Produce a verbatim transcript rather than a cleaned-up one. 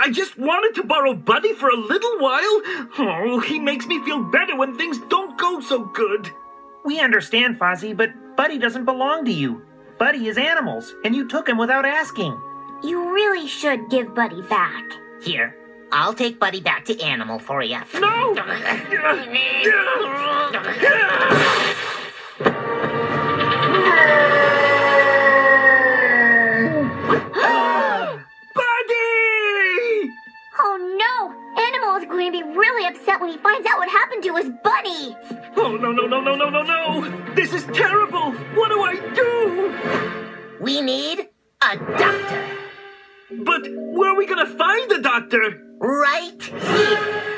I just wanted to borrow Buddy for a little while. Oh, he makes me feel better when things don't go so good. We understand, Fozzie, but Buddy doesn't belong to you. Buddy is animals, and you took him without asking. You really should give Buddy back. Here, I'll take Buddy back to Animal for you. No! Going to be really upset when he finds out what happened to his buddy. Oh, no, no, no, no, no, no, no. This is terrible. What do I do? We need a doctor. But where are we going to find the doctor? Right here.